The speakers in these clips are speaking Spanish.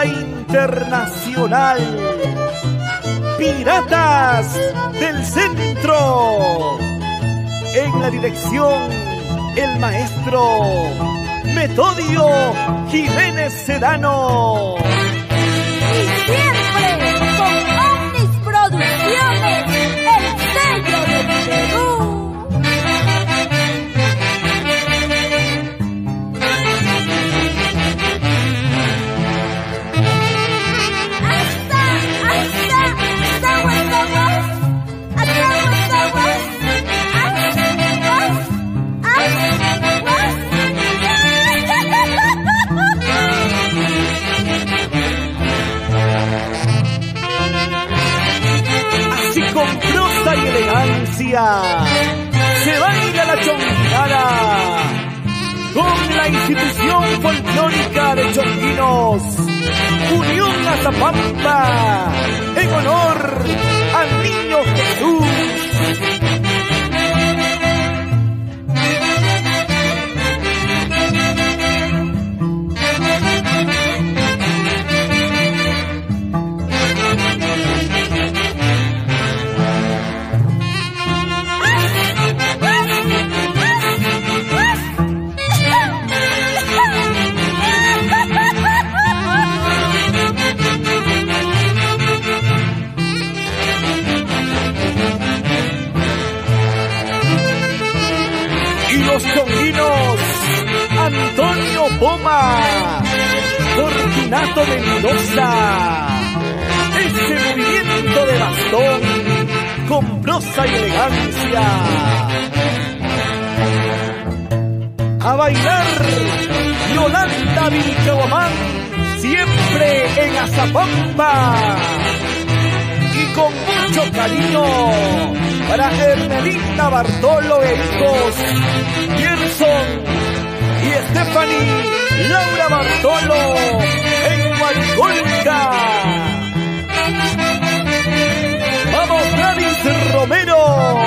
Orquesta Internacional, Piratas del Centro. En la dirección, el maestro Metodio Jiménez Sedano. Y siempre con Omnis Producciones, el sello del Perú. Con prosa y elegancia se baila la chonguinada con la institución folclórica de chonguinos Unión Azapampa, en honor al Niño Jesús. Los chonguinos Antonio Poma, Fortunato Mendoza, ese movimiento de bastón con prosa y elegancia. A bailar Yolanda Vilcahuamán, siempre en Azapampa, y con mucho cariño para Hermelinda Bartolo e hijos, Gerson y Stephanie Laura Bartolo en Hualcolca. ¡Vamos, Gladys Romero!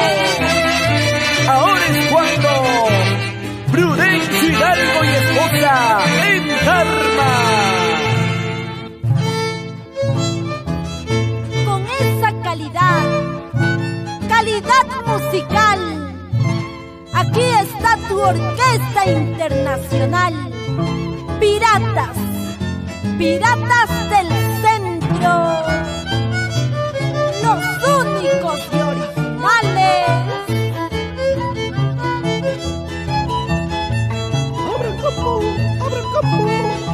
Ahora es cuando Prudencio Hidalgo y esposa en Tarma. Con esa calidad musical, aquí está tu Orquesta Internacional, Piratas del Centro, los únicos y originales. ¡Abre el campo! ¡Abre el campo!